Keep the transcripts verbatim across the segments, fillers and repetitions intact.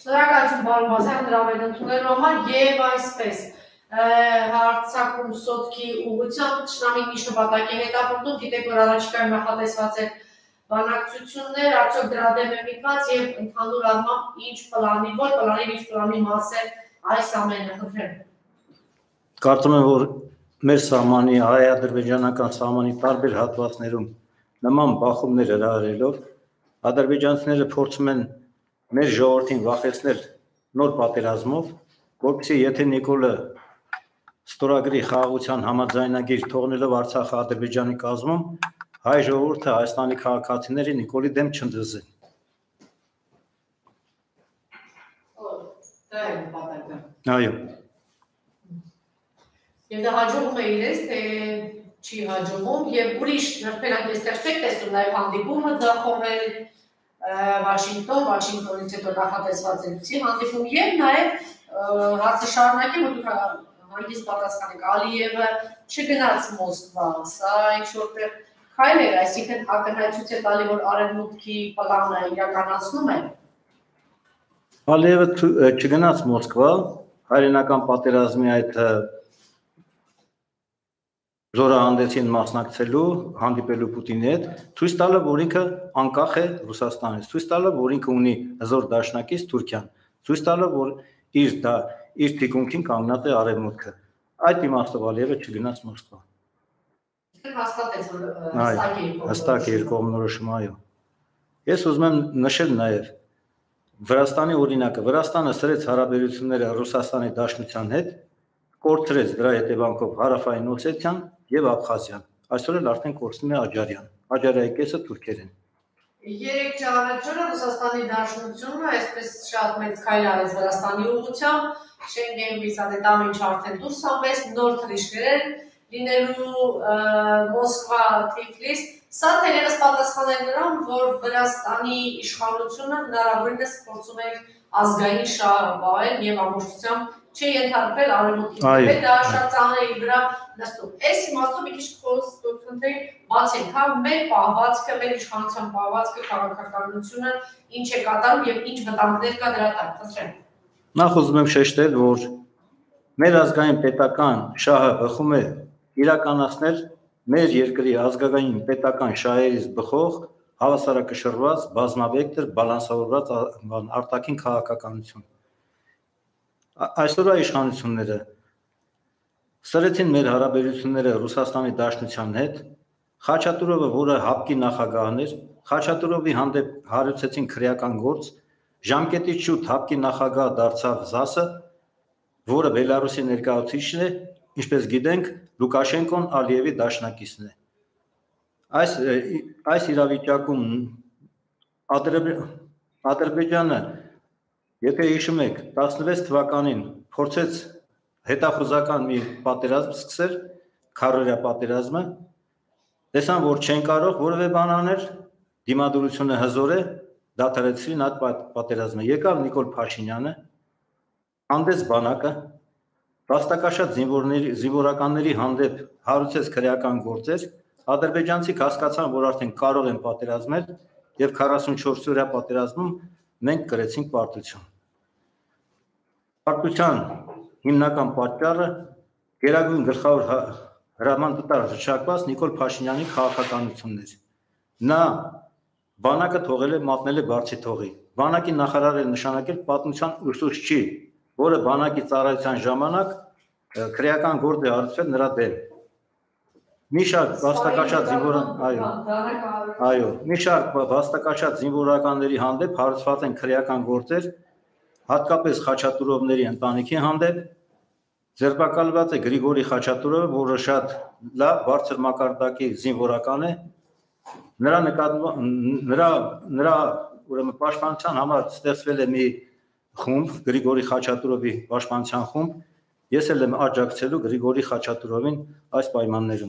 Շնորհակալություն պարոն Բազյան դրա վերընդունելու համար եւ այսպես հարցակում սոտքի ուղղությամբ ճշնամին ինչ նպատակ է հետապնդում, գիտեք որ առաջիկայում նախատեսված է բանակցություններ, արդյոք դրա դեմ է միտված եւ ընդհանուր առմամբ ինչ պլանի, որ պլանի ինչ պլանի մաս է այս ամենը, խնդրեմ։ Կարծում եմ որ մեր սահմանի հայ-ադրբեջանական սահմանի տարբեր հատվածներում նման բախումներ հրահրելով ադրբեջանցիները փորձում են մեր ժողովրդին վախեցնել նոր պատերազմով, որպեսզի եթե Նիկոլը ստորագրի խաղաղության համաձայնագիր թողնելով Արցախը Ադրբեջանի կազմում, հայ ժողովուրդը Հայաստանի քաղաքացիների Նիկոլի դեմ չընդդզեն։ Դա է նպատակը։ Այո։ Եվ դա հաջողում է իրենց, թե չի հաջողում, եւ ուրիշ նրբերանգ այստեղ չեք տեսնում նաեւ հանդիպումը ձախողել Վաշինգտոն, Վաշինգտոնից հետո նախատեսված է լույսի հանդիպում եւ նաեւ հարցը շարունակի, որ դուք հանգիստ պատասխանեք Ալիևը չգնաց Մոսկվա, սա ինչ որտեղ քայլ է, այսինքն ակնհայտություն է տալի, որ արևմուտքի պլանը իրականացնում է։ Ալիևը չգնաց Մոսկվա, հայրենական պատերազմի այդ զորահանդեսին մասնակցելու, հանդիպելու Պուտինի հետ, ցույց տալը, որ ինքը անկախ է Ռուսաստանից, ցույց տալը, որ ինքը ունի հզոր դաշնակից Թուրքիան, ցույց տալը, որ իր դա իր թիկունքին կանգնած է արևմուտքը։ Այդ իմաստով Ալիևը չգնաց Մոսկվա։ Հաստատեց որ հստակ է իր կողմնորոշումը, այո։ Ես ուզում եմ նշել նաև Վրաստանի օրինակը։ Վրաստանը սրեց հարաբերությունները Ռուսաստանի Դաշնության հետ, կորցրեց դրա հետևանքով Հարավային Օսեթիան եւ Աբխազիան։ Այսօր էլ արդեն կորցնում է Աջարյան։ Աջարիայի կեսը թուրքեր են։ Երեք ճանաչողը Ռուսաստանի Դաշնությունը այսպես շատ մեծ քայլ արեց Վրաստանի ուղղությամբ, Շենգեն վիզան ամեն ինչ արդեն դուրս անվեց, նոր թռիչքներ լինելու Մոսկվա, Թիֆլիս, սա թերևս պատասխան է նրան, որ Վրաստանի իշխանությունը հնարավորինս փորձում է ազգային շահը վայել եւ ամբողջությամբ չի ենթարկվել արևմուտքի հետ, դա շատ ծանր է դրա նստում։ Այս իմաստով մի քիչ խոսքընթեր բացենք, հա, մեր պահվածքը, մեր իշխանության պահվածքը, քաղաքականությունը ինչ է կատարում եւ ինչ վտանգներ կա դրա տակ, խնդրեմ։ Նախ ուզում եմ շեշտել, որ մեր ազգային պետական շահը բխում է իրականացնել մեր երկրի ազգային պետական շահերից բխող հավասարակշռված, բազմավեկտոր, բալանսավորված արտաքին քաղաքականություն։ Այսօրվա իշխանությունները սրեցին մեր հարաբերությունները Ռուսաստանի Դաշնության հետ, Խաչատուրովը, որը ՀԱՊԿ-ի նախագահն էր, Խաչատուրովի հանդեպ հարուցեցին քրեական գործ, ժամկետից շուտ ՀԱՊԿ-ի նախագահ դարձավ ԶԱՍ-ը, որը Բելարուսի ներկայացուցիչն է, ինչպես գիտենք, Լուկաշենկոն Ալիևի դաշնակիցն է։ Այս այս իրավիճակում Ադրբեջանը, եթե հիշում եք, տասնվեց թվականին փորձեց հետախուզական մի պատերազմ սկսել, քարորյա պատերազմը, տեսան, որ չեն կարող որևէ բան անել, դիմադրությունը հզոր է, դադարեցրին այդ պատերազմը։ Եկավ Նիկոլ Փաշինյանը, հանդես բանակը, վաստակաշատ զինվորականների հանդեպ հարուցեց քրեական գործեր, ադրբեջանցիք հասկացան, որ արդեն կարող են պատերազմել եւ քառասունչորս օրյա պատերազմում մենք կրեցինք պարտություն։ Պարտության հիմնական պատճառը Գերագույն գլխավոր հրամանատար հռչակված Նիկոլ Փաշինյանի քաղաքականությունն էր։ Նա բանակը թողել է մատնել է բարձի թողի։ Բանակի նախարարը նշանակել պատմության ուսուցչի, որը բանակի ծառայության ժամանակ քրեական գործ է հարուցվել նրա դեմ։ Մի շարք վաստակաշատ զինվոր, այո, այո, մի շարք վաստակաշատ զինվորականների հանդեպ հարուցված են քրեական գործեր, հատկապես Խաչատուրովների ընտանիքի հանդեպ, ձերբակալված է Գրիգորի Խաչատուրովը, որը շատ լավ բարձր մակարդակի զինվորական է, նրա նրա նրա ուրեմն պաշտպանության համար ստեղծվել է մի խումբ, Գրիգորի Խաչատուրովի պաշտպանության խումբ, ես էլ եմ աջակցելու Գրիգորի Խաչատուրովին այս պայմաններում։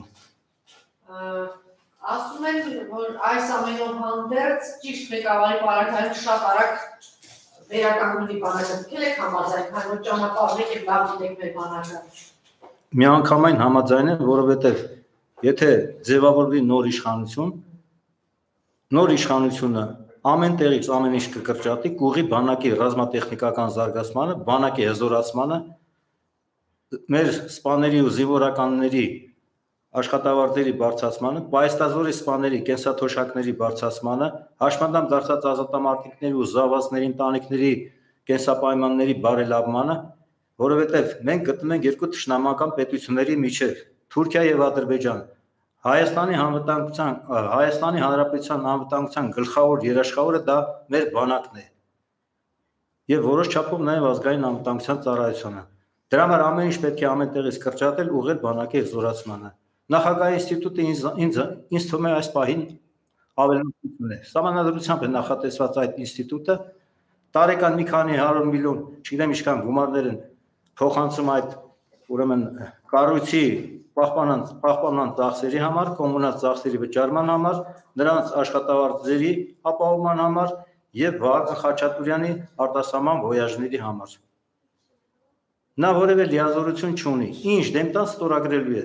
Ասում են, որ այս ամենով հանդերձ ճիշտ ղեկավարի պարագայում շատ արագ վերականգնվի բանակը, եք համաձայն, քանի որ ճանապարհներ եք լավ գիտեք մեր բանակը։ Միանգամայն համաձայն եմ, որովհետև եթե ձևավորվի նոր իշխանություն, նոր իշխանությունը ամեն տեղից ամեն ինչ կկրճատի, կուղի բանակի ռազմատեխնիկական զարգացմանը, բանակի հզորացմանը, մեր սպաների ու զինվորականների աշխատավարձերի բարձրացմանը, պայստազորի սպաների կենսաթոշակների բարձրացմանը, հաշմանդամ դարձած ազատամարտիկների ու զավազների ընտանիքների կենսապայմանների բարելավմանը, որովհետև մենք գտնում ենք երկու թշնամական պետությունների միջև Թուրքիա եւ Ադրբեջան, Հայաստանի Հանրապետության Հայաստանի Հանրապետության անվտանգության գլխավոր երաշխավորը դա մեր բանակն է եւ որոշ չափով նաեւ ազգային անվտանգության ծառայությունը։ Դրա համար ամեն ինչ պետք է ամեն տեղից կրճատել, ուղղել բանակի հզորացմանը։ Նախագահի ինստիտուտը ինձ ինձ ինձ թվում է այս պահին ավելացություն է։ Սահմանադրությամբ է նախատեսված այդ ինստիտուտը տարեկան մի քանի հարյուր միլիոն, չգիտեմ ինչքան գումարներ են փոխանցում այդ ուրեմն կառույցի պահպանան պահպանան ծախսերի համար, կոմունալ ծախսերի վճարման համար, նրանց աշխատավարձերի ապահովման համար եւ Վահագն Խաչատուրյանի արտասահման ոյաժների համար։ Նա որևէ լիազորություն չունի, ինչ դեմ տան ստորագրելու է։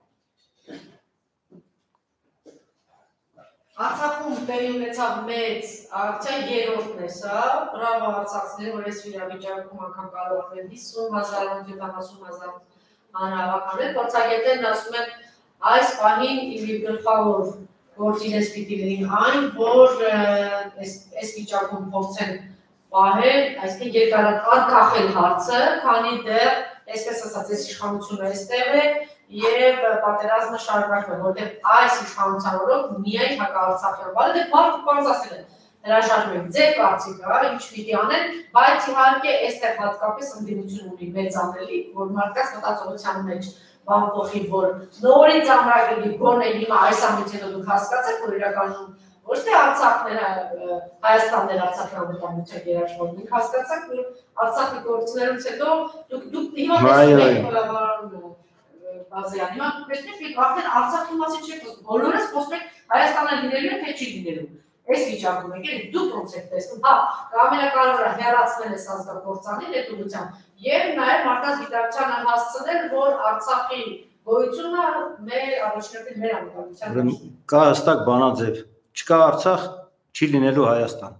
Արցախում տեղի ունեցավ մեծ ակցիա, երրորդն է սա, բրավո արցախցիներ, որ այս վիճակում անգամ կարող են հիսուն հազար, յոթանասուն հազար հանրահավաքներ, փորձագետներն ասում են այս պահին իր գլխավոր գործիքից պիտի լինի այն, որ այս վիճակում փորձեն պահել, այսինքն երկարակախել հարցը, քանի դեռ, այսպես ասած, այս իշխանությունը այստեղ է եւ պատերազմը շարունակվում է, որտեղ այս իշխանության օրոք միայն հակաարցախյան բանը դե բարդ բարձ ասել են հրաժարվում են ձեր կարծիքը, ինչ պիտի անեն, բայց իհարկե այստեղ հատկապես ընդդիմություն ունի մեծանելի, որ մարդկանց մտածողության մեջ բան փոխի, որ նորից ամրագրի գոնե հիմա այս ամենից հետո դուք հասկացեք, որ իրականում ոչ թե Արցախները Հայաստանն էր Արցախի անվտանգության երաշխավոր, դուք հասկացաք, որ Արցախի գործունեությունից հետո դուք դուք հիմա տեսնում Բազյան, հիմա տեսնեք, եք արդեն Արցախի մասին չեք խոսում, բոլորս խոսում եք Հայաստանը լինելու է, թե չի լինելու։ Այս վիճակում եք, էլի դուք ոնց եք տեսնում, հա, ամենակարևորը հեռացնել է ազգակործանի հետևությամբ եւ նաեւ մարդկանց գիտակցությանը հասցնել, որ Արցախի գոյությունը մեր առաջնորդի մեր անվտանգության կա հստակ բանաձև, չկա Արցախ, չի լինելու Հայաստան։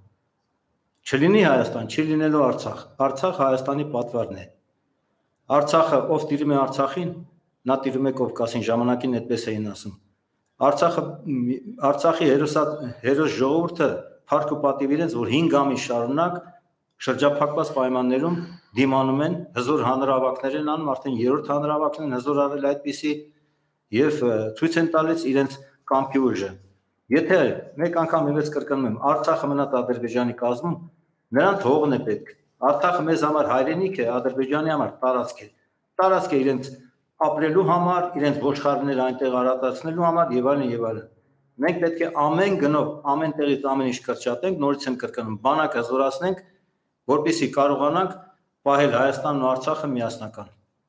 Չլինի Հայաստան, չի լինելու Արցախ։ Արցախ Հայաստանի պատվարն է։ Արցախը ով տիրում է Արցախին, նա տիրում է Կովկասին, ժամանակին այդպես էին ասում։ Արցախը Արցախի հերոս ժողովուրդը փառք ու պատիվ իրենց, որ հինգ ամիս շարունակ շրջափակված պայմաններում դիմանում են, հզոր հանրահավաքներ են անում, արդեն երրորդ հանրահավաքն են հզոր արել այդպիսի եւ ցույց են տալիս իրենց կամքի ուժը։ Եթե մեկ անգամ եւս կրկնում եմ, Արցախը մնաց Ադրբեջանի կազմում, նրան թողն է պետք։ Արցախը մեզ համար հայրենիք է, Ադրբեջանի համար տարածք է։ Տարածք է իրենց ապրելու համար, իրենց ոչխարները այնտեղ արածացնելու համար եւ այլն եւ այլն։ Մենք պետք է ամեն գնով, ամեն տեղից ամեն ինչ կրճատենք, նորից եմ կրկնում, բանակը զորացնենք, որպեսզի կարողանանք պահել Հայաստանն ու Արցախը միասնական։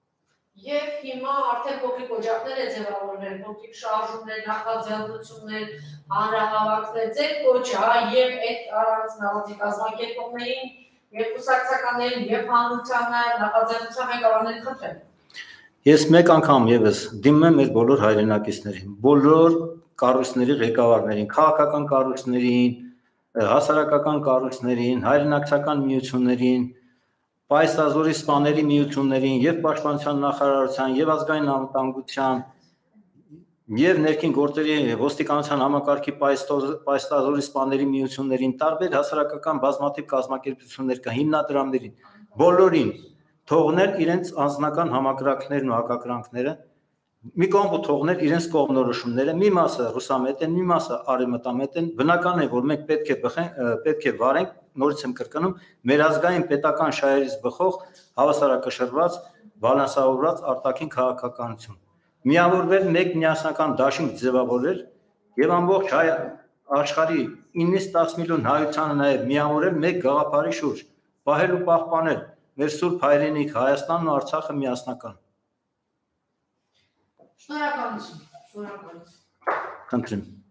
Եվ հիմա արդեն փոքրիկ օջախներ է ձևավորվել, փոքրիկ շարժումներ, նախաձեռնություններ, հանրահավաքներ, ձեր կոչը, հա, եւ այդ առանց նավատի կազմակերպողներին, եւ կուսակցականներին, եւ հանրությանը նախաձեռնության ղեկավարներին խնդրեմ։ Ես մեկ անգամ եւս դիմում եմ մեր բոլոր հայրենակիցներին, բոլոր կառույցների ղեկավարներին, քաղաքական կառույցներին, հասարակական կառույցներին, հայրենակցական միություններին, պայստազորի սպաների միություններին, եւ պաշտպանության նախարարության, եւ ազգային անվտանգության, եւ ներքին գործերի ոստիկանության համակարգի պայստազորի սպաների միություններին, տարբեր հասարակական բազմաթիվ կազմակերպություններ կա, հիմնադրամներին, բոլորին թողնել իրենց անձնական համակարգներն ու հակակրանքները, մի կողմ թողնել իրենց կողմնորոշումները, մի մասը ռուսամետ են, մի մասը արևմտամետ են, բնական է, որ մենք պետք է պետք է վարենք, նորից եմ կրկնում, մեր ազգային պետական շահերից բխող հավասարակշռված, բալանսավորված արտաքին քաղաքականություն։ Միավորվել մեկ միասնական դաշինք ձևավորել եւ ամբողջ հայ աշխարհի իննից տասը միլիոն հայությանը նաեւ միավորել մեկ գաղափարի շուրջ, պահել ու պահպանել մեր սուրբ հայրենիք Հայաստանն ու Արցախը միասնական։ Շնորհակալություն, շնորհակալություն։ Խնդրեմ։